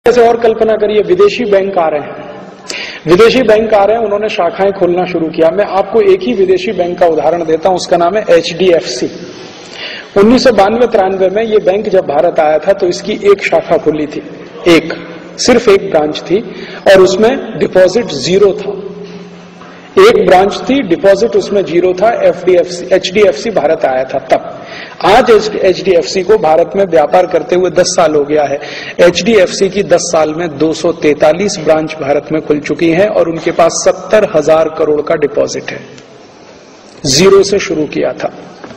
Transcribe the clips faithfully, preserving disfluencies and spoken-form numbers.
ऐसे और कल्पना करिए, विदेशी बैंक आ रहे हैं, विदेशी बैंक आ रहे हैं, उन्होंने शाखाएं खोलना शुरू किया। मैं आपको एक ही विदेशी बैंक का उदाहरण देता हूं, उसका नाम है एच डी एफ सी। उन्नीस सौ बानवे तिरानवे में ये बैंक जब भारत आया था तो इसकी एक शाखा खुली थी, एक सिर्फ एक ब्रांच थी और उसमें डिपॉजिट जीरो था। एक ब्रांच थी, डिपॉजिट उसमें जीरो था। F D F C H D F C Bharat आया था तब। आज एच डी एफ सी को भारत में व्यापार करते हुए दस साल हो गया है। एच डी एफ सी की दस साल में दो सौ तैंतालीस ब्रांच भारत में खुल चुकी हैं और उनके पास सत्तर हजार करोड़ का डिपॉजिट है। जीरो से शुरू किया था,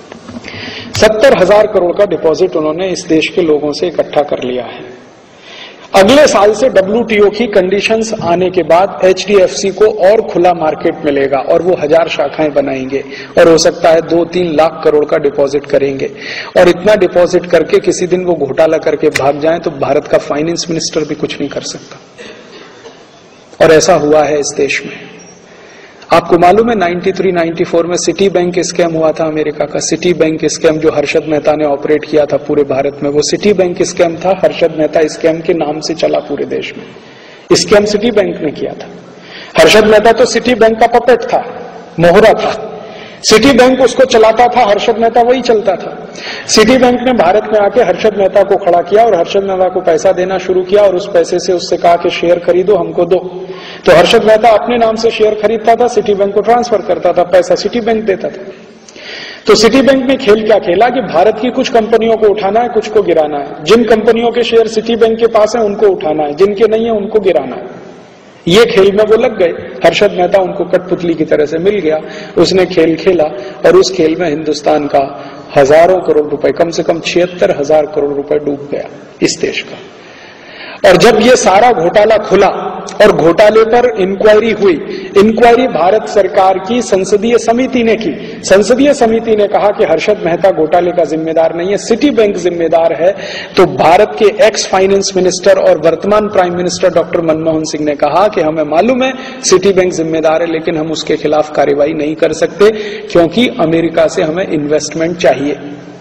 सत्तर हजार करोड़ का डिपॉजिट उन्होंने इस देश के लोगों से इकट्ठा कर लिया है। अगले साल से डब्ल्यू टी ओ की कंडीशंस आने के बाद एच डी एफ सी को और खुला मार्केट मिलेगा और वो हजार शाखाएं बनाएंगे और हो सकता है दो तीन लाख करोड़ का डिपॉजिट करेंगे। और इतना डिपॉजिट करके किसी दिन वो घोटाला करके भाग जाएं तो भारत का फाइनेंस मिनिस्टर भी कुछ नहीं कर सकता। और ऐसा हुआ है इस देश में। आपको मालूम है तिरानवे चौरानवे में सिटी बैंक स्कैम हुआ था अमेरिका का। सिटी बैंक स्कैम जो हर्षद मेहता ने ऑपरेट किया था पूरे भारत में, वो सिटी बैंक स्कैम था। हर्षद मेहता स्कैम के नाम से चला पूरे देश में। स्कैम सिटी बैंक ने किया था। हर्षद मेहता तो सिटी बैंक का पपेट था, मोहरा था। सिटी बैंक उसको चलाता था, हर्षद मेहता वही चलता था। सिटी बैंक ने भारत में आके हर्षद मेहता को खड़ा किया और हर्षद मेहता को पैसा देना शुरू किया और उस पैसे से उससे कहा कि शेयर खरीदो, हमको दो। तो हर्षद मेहता अपने नाम से शेयर खरीदता था, सिटी बैंक को ट्रांसफर करता था, पैसा सिटी बैंक देता था। तो सिटी बैंक ने खेल क्या खेला कि भारत की कुछ कंपनियों को उठाना है, कुछ को गिराना है। जिन कंपनियों के शेयर सिटी बैंक के पास है उनको उठाना है, जिनके नहीं है उनको गिराना है। ये खेल में वो लग गए। हर्षद मेहता उनको कठपुतली की तरह से मिल गया। उसने खेल खेला और उस खेल में हिंदुस्तान का हजारों करोड़ रुपए, कम से कम छिहत्तर हजार करोड़ रुपए डूब गया इस देश का। और जब ये सारा घोटाला खुला और घोटाले पर इंक्वायरी हुई, इंक्वायरी भारत सरकार की संसदीय समिति ने की। संसदीय समिति ने कहा कि हर्षद मेहता घोटाले का जिम्मेदार नहीं है, सिटी बैंक जिम्मेदार है। तो भारत के एक्स फाइनेंस मिनिस्टर और वर्तमान prime minister doctor Manmohan Singh ने कहा कि हमें मालूम है सिटी बैंक जिम्मेदार है, लेकिन हम उसके खिलाफ कार्रवाई नहीं कर सकते क्योंकि अमेरिका से हमें इन्वेस्टमेंट चाहिए।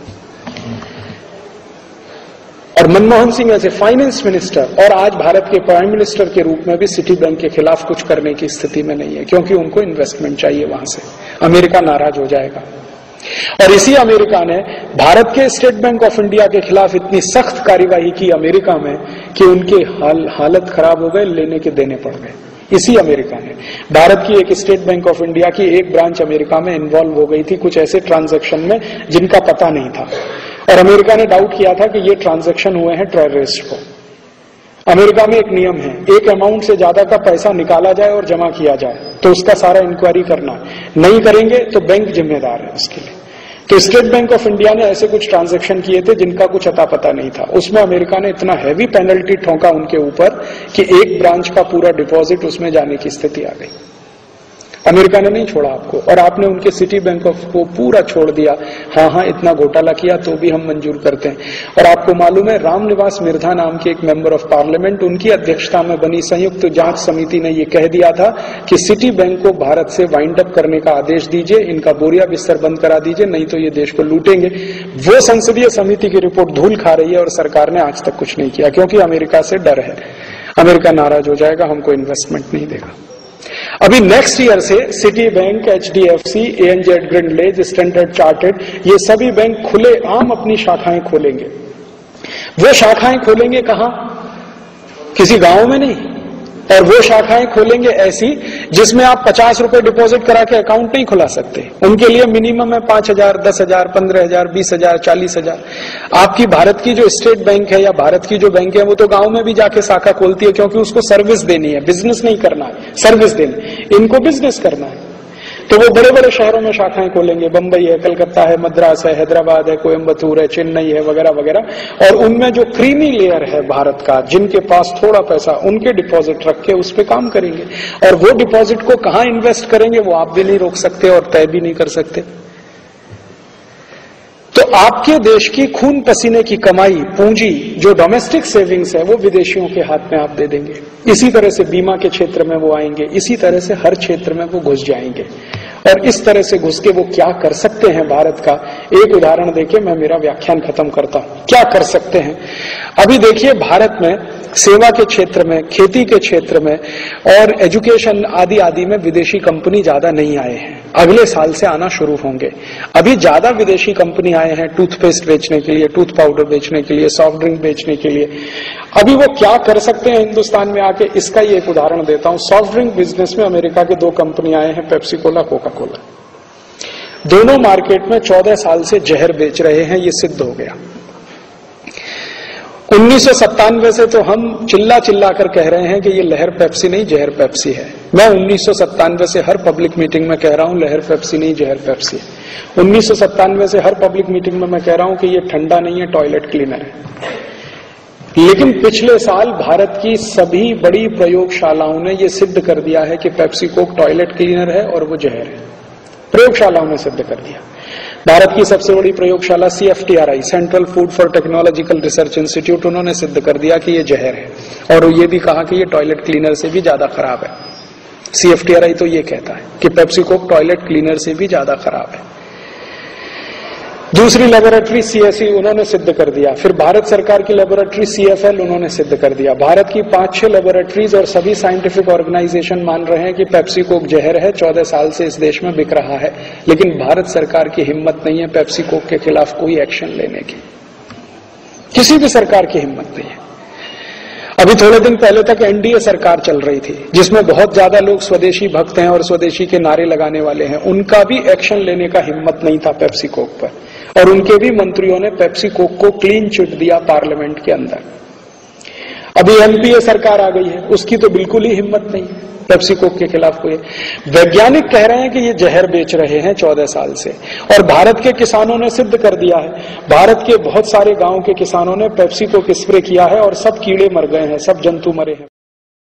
और मनमोहन सिंह ऐसे फाइनेंस मिनिस्टर और आज भारत के प्राइम मिनिस्टर के रूप में भी सिटी बैंक के खिलाफ कुछ करने की स्थिति में नहीं है, क्योंकि उनको इन्वेस्टमेंट चाहिए वहां से। अमेरिका नाराज हो जाएगा। और इसी अमेरिका ने भारत के स्टेट बैंक ऑफ इंडिया के खिलाफ इतनी सख्त कार्यवाही की अमेरिका में कि उनके हाल, हालत खराब हो गए, लेने के देने पड़ गए। इसी अमेरिका ने, भारत की एक स्टेट बैंक ऑफ इंडिया की एक ब्रांच अमेरिका में इन्वॉल्व हो गई थी कुछ ऐसे ट्रांजैक्शन में जिनका पता नहीं था और अमेरिका ने डाउट किया था कि ये ट्रांजैक्शन हुए हैं टेररिस्ट को। अमेरिका में एक नियम है, एक अमाउंट से ज्यादा का पैसा निकाला जाए और जमा किया जाए तो उसका सारा इंक्वायरी करना, नहीं करेंगे तो बैंक जिम्मेदार है उसके लिए। तो स्टेट बैंक ऑफ इंडिया ने ऐसे कुछ ट्रांजैक्शन किए थे जिनका कुछ अता पता नहीं था। उसमें अमेरिका ने इतना हैवी पेनल्टी ठोका उनके ऊपर कि एक ब्रांच का पूरा डिपॉजिट उसमें जाने की स्थिति आ गई। अमेरिका ने नहीं छोड़ा आपको और आपने उनके सिटी बैंक ऑफ को पूरा छोड़ दिया। हाँ हाँ इतना घोटाला किया तो भी हम मंजूर करते हैं। और आपको मालूम है रामनिवास मिर्धा नाम के एक मेंबर ऑफ पार्लियामेंट, उनकी अध्यक्षता में बनी संयुक्त जांच समिति ने यह कह दिया था कि सिटी बैंक को भारत से वाइंड अप करने का आदेश दीजिए, इनका बोरिया बिस्तर बंद करा दीजिए, नहीं तो ये देश को लूटेंगे। वो संसदीय समिति की रिपोर्ट धूल खा रही है और सरकार ने आज तक कुछ नहीं किया क्योंकि अमेरिका से डर है। अमेरिका नाराज हो जाएगा, हमको इन्वेस्टमेंट नहीं देगा। अभी नेक्स्ट ईयर से city bank, H D F C, A N Z Grindlays, standard chartered, ये सभी बैंक खुले आम अपनी शाखाएं खोलेंगे। वो शाखाएं खोलेंगे कहां? किसी गांव में नहीं। और वो शाखाएं खोलेंगे ऐसी जिसमें आप पचास रुपए डिपॉजिट करा के अकाउंट नहीं खुला सकते। उनके लिए मिनिमम है पांच हजार, दस हजार, पंद्रह हजार, बीस हजार, चालीस हजार। आपकी भारत की जो स्टेट बैंक है या भारत की जो बैंक है वो तो गांव में भी जाके शाखा खोलती है क्योंकि उसको सर्विस देनी है, बिजनेस नहीं करना है, सर्विस देनी। इनको बिजनेस करना है तो वो बड़े बड़े शहरों में शाखाएं खोलेंगे। बंबई है, कलकत्ता है, मद्रास है, हैदराबाद है, कोयम्बतूर है, चेन्नई है, वगैरह वगैरह। और उनमें जो क्रीमी लेयर है भारत का, जिनके पास थोड़ा पैसा, उनके डिपॉजिट रख के उस पर काम करेंगे। और वो डिपॉजिट को कहां इन्वेस्ट करेंगे वो आप भी नहीं रोक सकते और तय भी नहीं कर सकते। तो आपके देश की खून पसीने की कमाई, पूंजी, जो डोमेस्टिक सेविंग्स है वो विदेशियों के हाथ में आप दे देंगे। इसी तरह से बीमा के क्षेत्र में वो आएंगे, इसी तरह से हर क्षेत्र में वो घुस जाएंगे। और इस तरह से घुस के वो क्या कर सकते हैं भारत का एक उदाहरण देके मैं मेरा व्याख्यान खत्म करता हूं। क्या कर सकते हैं? अभी देखिए, भारत में सेवा के क्षेत्र में, खेती के क्षेत्र में और एजुकेशन आदि आदि में विदेशी कंपनी ज्यादा नहीं आए हैं। अगले साल से आना शुरू होंगे। अभी ज्यादा विदेशी कंपनी आए हैं टूथपेस्ट बेचने के लिए, टूथ पाउडर बेचने के लिए, सॉफ्ट ड्रिंक बेचने के लिए। अभी वो क्या कर सकते हैं हिंदुस्तान में आके, इसका ही एक उदाहरण देता हूं। सॉफ्ट ड्रिंक बिजनेस में अमेरिका के दो कंपनी आए हैं, पेप्सी कोला, कोका कोला। दोनों मार्केट में चौदह साल से जहर बेच रहे हैं, ये सिद्ध हो गया। उन्नीस सौ सत्तानवे से तो हम चिल्ला चिल्ला कर कह रहे हैं कि ये लहर पेप्सी नहीं, जहर पेप्सी है। मैं उन्नीस सौ सत्तानवे से हर पब्लिक मीटिंग में कह रहा हूं लहर पेप्सी नहीं, जहर पेप्सी है। उन्नीस सौ सत्तानवे से हर पब्लिक मीटिंग में मैं कह रहा हूं कि ये ठंडा नहीं है, टॉयलेट क्लीनर है। लेकिन पिछले साल भारत की सभी बड़ी प्रयोगशालाओं ने यह सिद्ध कर दिया है कि पेप्सी कोक टॉयलेट क्लीनर है और वो जहर है। प्रयोगशालाओं ने सिद्ध कर दिया। भारत की सबसे बड़ी प्रयोगशाला C F T R I, central food for technological research institute, उन्होंने सिद्ध कर दिया कि ये जहर है और ये भी कहा कि ये टॉयलेट क्लीनर से भी ज्यादा खराब है। C F T R I तो ये कहता है कि पेप्सी कोक टॉयलेट क्लीनर से भी ज्यादा खराब है। दूसरी लेबोरेटरी सी एस ई, उन्होंने सिद्ध कर दिया। फिर भारत सरकार की लेबोरेटरी सी एफ एल, उन्होंने सिद्ध कर दिया। भारत की पांच छह लेबोरेटरीज और सभी साइंटिफिक ऑर्गेनाइजेशन मान रहे हैं कि पेप्सी कोक जहर है, चौदह साल से इस देश में बिक रहा है। लेकिन भारत सरकार की हिम्मत नहीं है पेप्सी कोक के खिलाफ कोई एक्शन लेने की, किसी भी सरकार की हिम्मत नहीं है। अभी थोड़े दिन पहले तक एन डी ए सरकार चल रही थी, जिसमें बहुत ज्यादा लोग स्वदेशी भक्त हैं और स्वदेशी के नारे लगाने वाले हैं। उनका भी एक्शन लेने का हिम्मत नहीं था पेप्सी कोक पर, और उनके भी मंत्रियों ने पेप्सी कोक को क्लीन चिट दिया पार्लियामेंट के अंदर। अभी एन पी ए सरकार आ गई है, उसकी तो बिल्कुल ही हिम्मत नहीं है पेप्सी कोक के खिलाफ कोई। वैज्ञानिक कह रहे हैं कि ये जहर बेच रहे हैं चौदह साल से, और भारत के किसानों ने सिद्ध कर दिया है। भारत के बहुत सारे गांव के किसानों ने पेप्सी कोक स्प्रे किया है और सब कीड़े मर गए हैं, सब जंतु मरे हैं।